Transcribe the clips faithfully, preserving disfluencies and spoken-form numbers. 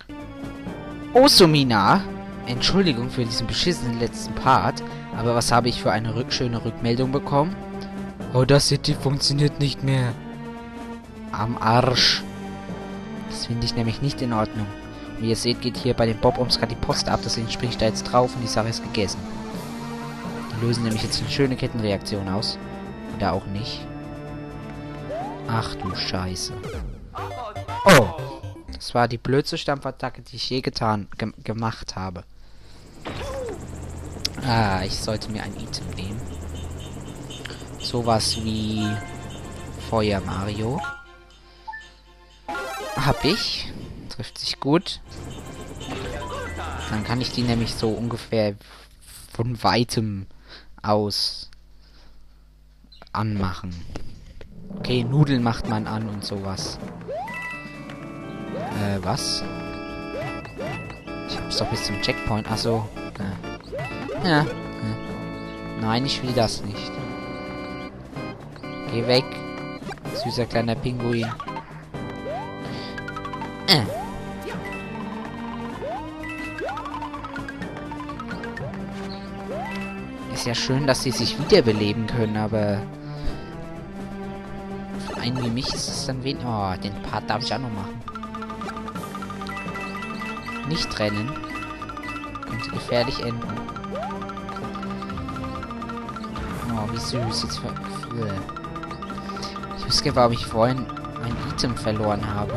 Osumina, Entschuldigung für diesen beschissenen letzten Part, aber was habe ich für eine rück schöne Rückmeldung bekommen? Oh, das City funktioniert nicht mehr. Am Arsch. Das finde ich nämlich nicht in Ordnung. Wie ihr seht, geht hier bei dem Bob-Oms gerade die Post ab, deswegen springe ich da jetzt drauf und die Sache ist gegessen. Die lösen nämlich jetzt eine schöne Kettenreaktion aus. Oder auch nicht. Ach du Scheiße. Oh. Das war die blödste Stampfattacke, die ich je getan, ge gemacht habe. Ah, ich sollte mir ein Item nehmen. Sowas wie Feuer Mario. Hab ich. Trifft sich gut. Dann kann ich die nämlich so ungefähr von weitem aus anmachen. Okay, Nudeln macht man an und sowas. Äh, was? Ich hab's doch bis zum Checkpoint. Achso. Äh. Ja. Äh. Nein, ich will das nicht. Geh weg. Süßer kleiner Pinguin. Äh. Ist ja schön, dass sie sich wiederbeleben können, aber für einen wie mich ist es dann wen... Oh, den Part darf ich auch noch machen. Nicht rennen. Könnte gefährlich enden. Oh, wie süß. Jetzt ver... Ich wüsste, warum ich vorhin ein Item verloren habe.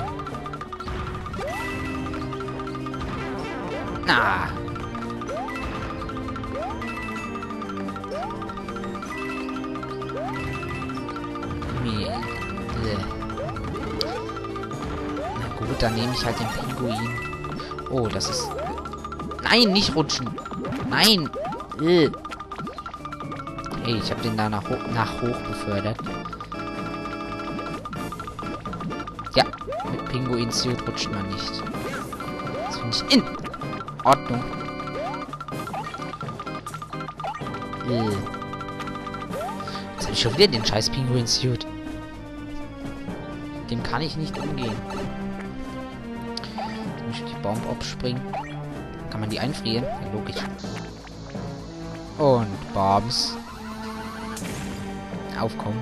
Ah. Na gut, dann nehme ich halt den Pinguin. Oh, das ist... Nein, nicht rutschen. Nein. Äh. Hey, ich habe den da nach, ho nach hoch befördert. Ja, mit Pinguin-Suit rutscht man nicht. Das finde ich in Ordnung. Äh. Jetzt habe ich schon wieder den scheiß Pinguin-Suit. Dem kann ich nicht umgehen. Muss ich die Baum abspringen? Kann man die einfrieren? Ja, logisch. Und Bombs. Aufkommen.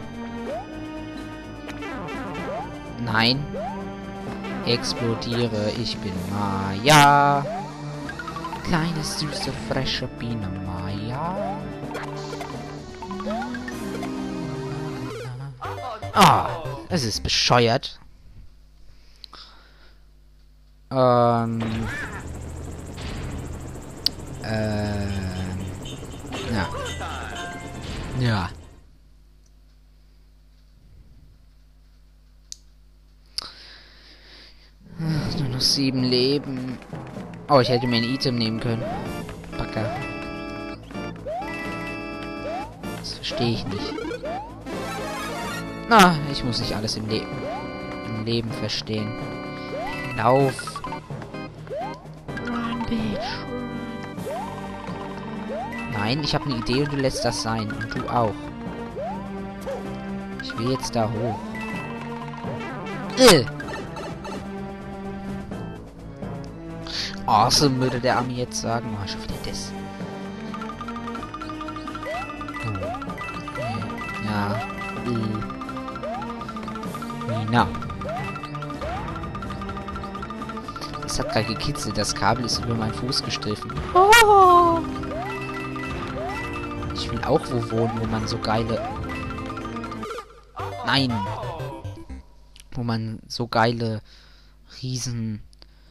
Nein. Explodiere. Ich bin Maya. Kleine, süße, frische Biene Maya. Ah, es ist bescheuert. Ähm. Ähm. Ja. Ja. Ach, nur noch sieben Leben. Oh, ich hätte mir ein Item nehmen können. Backer. Das verstehe ich nicht. Na, ich muss nicht alles im Leben im Leben verstehen. Lauf. Run, bitch. Nein, ich habe eine Idee und du lässt das sein. Und du auch. Ich will jetzt da hoch. Äh. Awesome, würde der Ami jetzt sagen. Oh, schon wieder das. Oh. Ja. Äh. Na. Es hat gerade gekitzelt. Das Kabel ist über meinen Fuß gestriffen. Oh. Ich will auch wo wohnen, wo man so geile... Nein. Wo man so geile Riesen...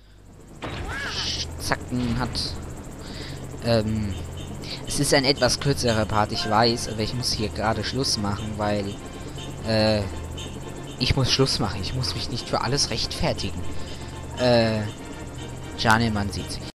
Zacken hat. Ähm... Es ist ein etwas kürzerer Part, ich weiß, aber ich muss hier gerade Schluss machen, weil... Äh... Ich muss Schluss machen. Ich muss mich nicht für alles rechtfertigen. Äh... Janeman sieht sich.